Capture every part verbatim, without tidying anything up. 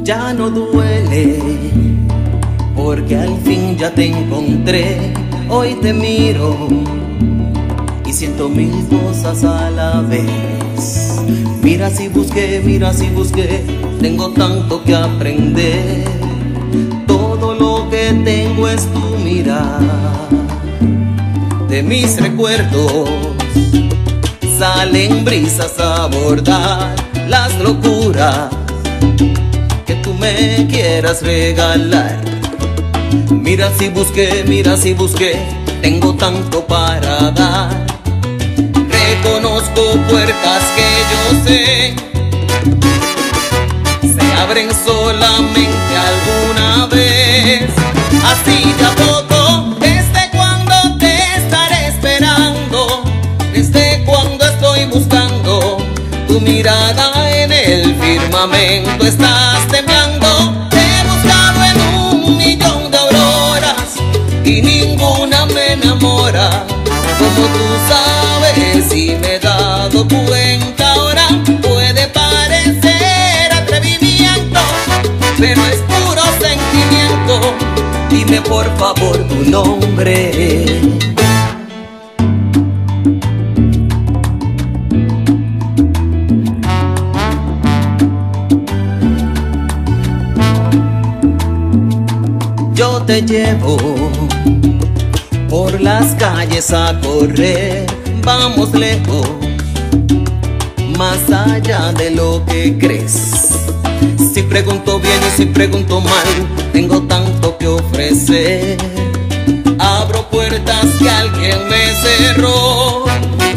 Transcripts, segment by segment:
Ya no duele, porque al fin ya te encontré. Hoy te miro y siento mil cosas a la vez. Mira si busqué, mira si busqué, tengo tanto que aprender. Todo lo que tengo es tu mirada. De mis recuerdos salen brisas a abordar las locuras que tú me quieras regalar. Mira si busqué, mira si busqué, tengo tanto para dar. Reconozco puertas que yo sé se abren solamente alguna vez. Así de a poco, ¿desde cuándo te estaré esperando? ¿Desde cuándo estoy buscando tu mirada en el firmamento? Estás temblando. Te he buscado en un millón de auroras y ninguna me enamora como tú sabes, y me he dado cuenta ahora. Puede parecer atrevimiento, pero es puro sentimiento. Dime por favor tu nombre. Yo te llevo por las calles a correr, vamos lejos, más allá de lo que crees. Si pregunto bien y si pregunto mal, tengo tanto que ofrecer. Abro puertas que alguien me cerró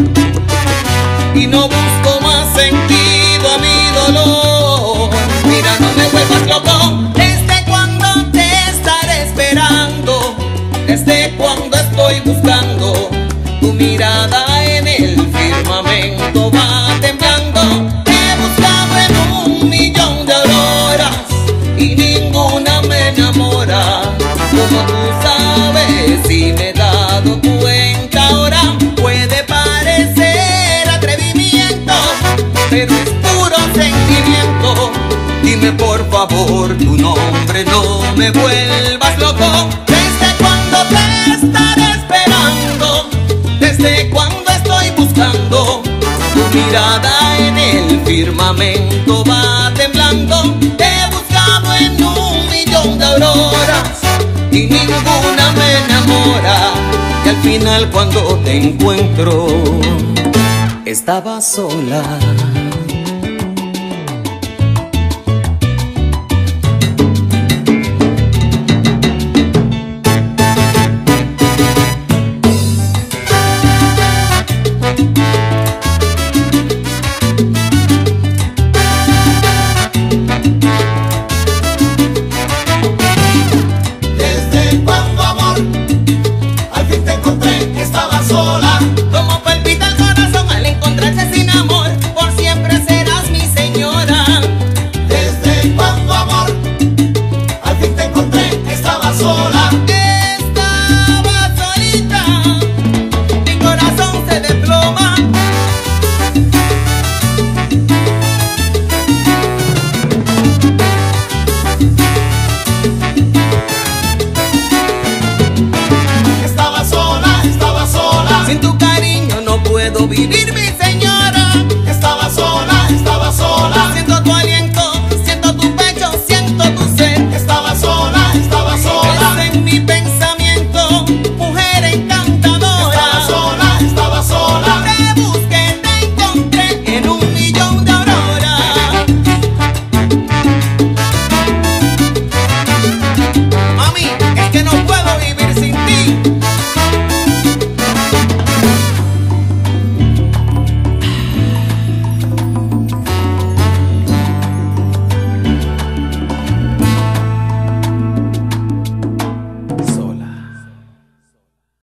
y no busco más sentido a mi dolor. Mira, no me vuelvas loco. ¿Desde cuándo te estaré esperando? ¿Desde cuándo estoy buscando tu mirada en el firmamento? Va temblando. Te he buscado en un millón de auroras y ninguna me enamora como tú sabes, y me he dado cuenta ahora. Puede parecer atrevimiento, pero es puro sentimiento. Dime por favor tu nombre, no me vuelvas loco. ¿Desde cuándo te estaré esperando? ¿Desde cuándo estoy buscando tu mirada en el firmamento? Va temblando. Te he buscado en un millón de auroras y ninguna me enamora. Y al final cuando te encuentro estaba sola.